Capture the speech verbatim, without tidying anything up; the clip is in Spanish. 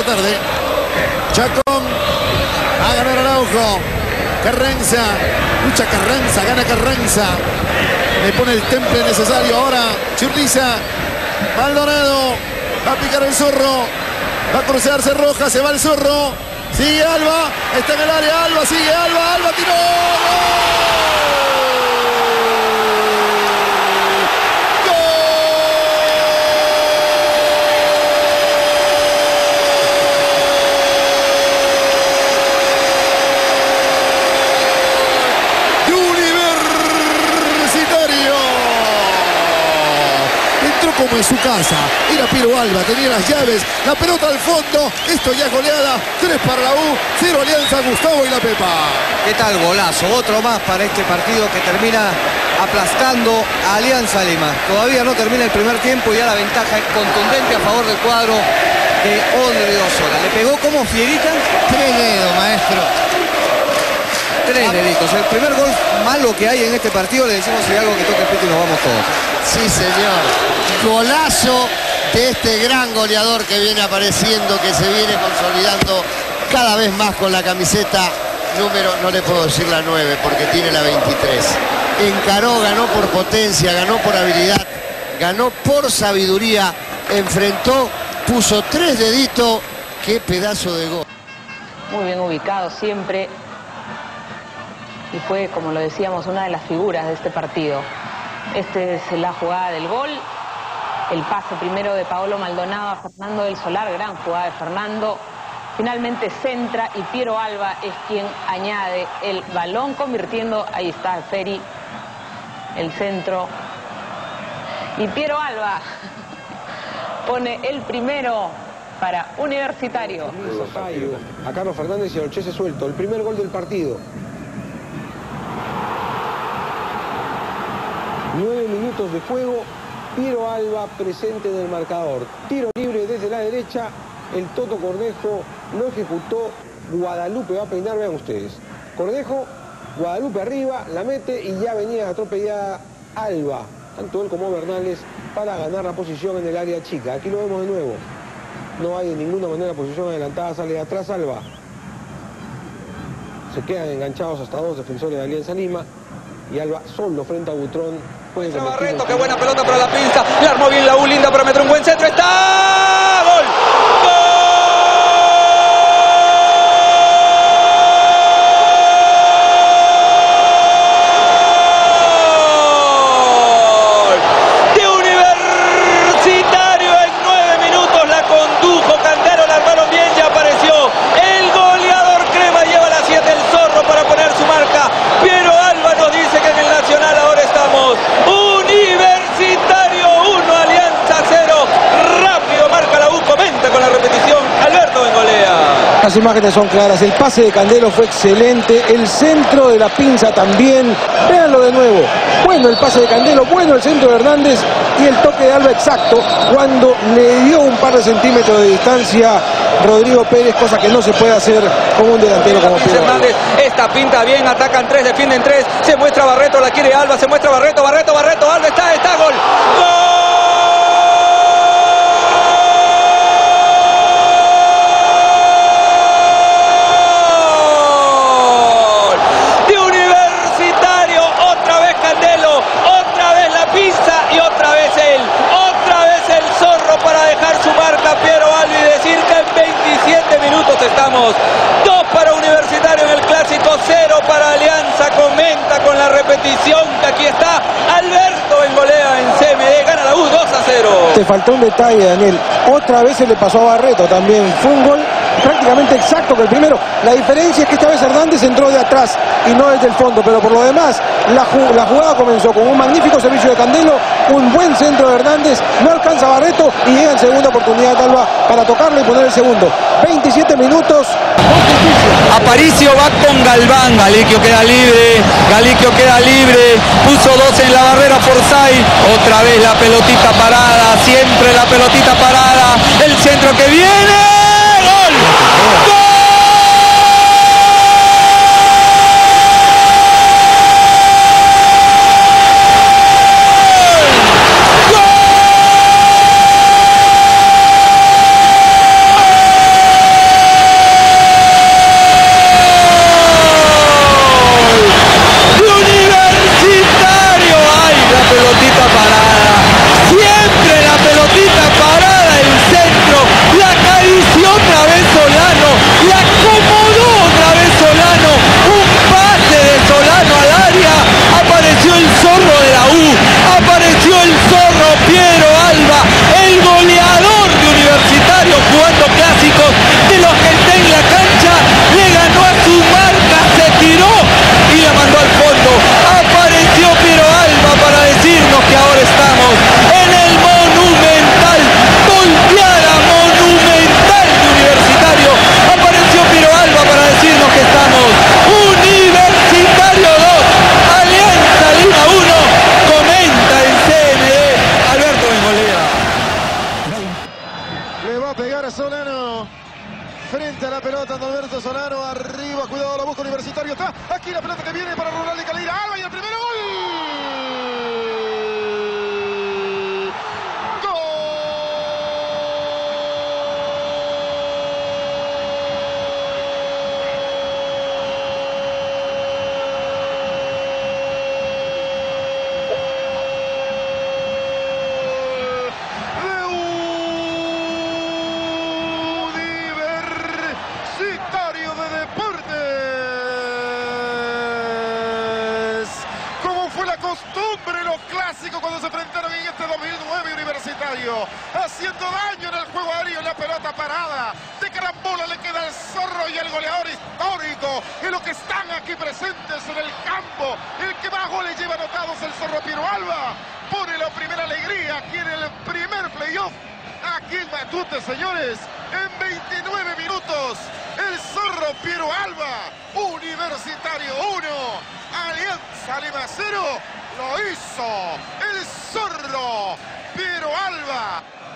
tarde. Chacón. A ganar Araujo. Carranza. Lucha Carranza. Gana Carranza. Le pone el temple necesario ahora. Churriza. Maldonado. Va a picar el Zorro. Va a cruzarse Roja. Se va el Zorro. Sigue Alba. Está en el área. Alba. Sigue Alba. Alba tiró. Como en su casa, era Piero Alba, tenía las llaves, la pelota al fondo, esto ya es goleada, tres para la U, cero Alianza, Gustavo y la Pepa. ¿Qué tal golazo? Otro más para este partido que termina aplastando a Alianza Lima. Todavía no termina el primer tiempo y ya la ventaja es contundente a favor del cuadro de Odriozola. ¿Le pegó como Fierita? Tres dedos, maestro. Tres deditos. El primer gol malo que hay en este partido, le decimos si hay algo que toque el pito y nos vamos todos. Sí, señor. Golazo de este gran goleador que viene apareciendo, que se viene consolidando cada vez más con la camiseta número, no le puedo decir la nueve porque tiene la veintitrés. Encaró, ganó por potencia, ganó por habilidad, ganó por sabiduría, enfrentó, puso tres deditos. Qué pedazo de gol. Muy bien ubicado siempre. Y fue, como lo decíamos, una de las figuras de este partido. Esta es la jugada del gol. El pase primero de Paolo Maldonado a Fernando del Solar. Gran jugada de Fernando. Finalmente centra y Piero Alba es quien añade el balón, convirtiendo, ahí está Feri, el centro. Y Piero Alba pone el primero para Universitario. A Carlos Fernández y a Olchese suelto. El primer gol del partido. Nueve minutos de juego, Piero Alba presente en el marcador. Tiro libre desde la derecha, el Toto Cornejo no ejecutó, Guadalupe va a peinar, vean ustedes. Cornejo, Guadalupe arriba, la mete y ya venía atropellada Alba, tanto él como Bernales, para ganar la posición en el área chica. Aquí lo vemos de nuevo. No hay de ninguna manera posición adelantada, sale de atrás Alba. Se quedan enganchados hasta dos defensores de Alianza Lima. Y Alba solo frente a Butrón. Entra Barreto, qué buena pelota para la pinza. La armó bien la U, linda para meter un buen centro. ¡Está! ¡Gol! ¡Gol! De Universitario en nueve minutos la condujo Candelo, la armaron bien, ya apareció. El goleador Crema lleva la siete, el Zorro para poner su marca. Piero Alba nos dice que en el Nacional ahora estamos. Universitario uno, Alianza cero. Rápido marca la U, comenta con la repetición Alberto Bengolea. Las imágenes son claras, el pase de Candelo fue excelente, el centro de la pinza también. Véanlo de nuevo. Bueno el pase de Candelo, bueno el centro de Hernández y el toque de Alba exacto cuando le dio un par de centímetros de distancia Rodrigo Pérez, cosa que no se puede hacer con un delantero como Piero Hernández. Esta pinta bien, atacan tres, defienden tres, se muestra Barreto, la quiere Alba, se muestra Barreto, Barreto, Barreto, Alba, está, está, gol. ¡Gol! De Universitario, otra vez Candelo, otra vez la pizza y otra vez él, otra vez el Zorro para dejar su marca Piero Alba y decir que en veintisiete minutos estamos. Dos para Universitario en el Clásico, cero para Alianza. Comenta con la repetición que aquí está Alberto Bengolea en C M D. Gana la U dos a cero. Te faltó un detalle, Daniel. Otra vez se le pasó a Barreto también. Fue un gol prácticamente exacto que el primero. La diferencia es que esta vez Hernández entró de atrás y no desde el fondo. Pero por lo demás, la, ju la jugada comenzó con un magnífico servicio de Candelo, un buen centro de Hernández. No alcanza Barreto y llega en segunda oportunidad Alba para tocarlo y poner el segundo. veintisiete minutos. Aparicio va con Galván, Galiquio queda libre, Galiquio queda libre, puso dos en la barrera Forsyth, otra vez la pelotita parada, siempre la pelotita parada, el centro que viene, ¡gol! ¡Gol! frente a la pelota, Alberto Solano, arriba, cuidado, la busca Universitario, está aquí la pelota que viene para Rural de Calera, Alba y el primero gol. Cuando se enfrentaron en este dos mil nueve, Universitario haciendo daño en el juego aéreo, en la pelota parada de carambola le queda el Zorro y el goleador histórico y los que están aquí presentes en el campo, el que más goles lleva anotados, el Zorro Piero Alba, pone la primera alegría aquí en el primer playoff aquí en Matute, señores. En veintinueve minutos el Zorro Piero Alba, Universitario uno, Alianza Lima cero. Lo hizo el Zorro Piero Alba.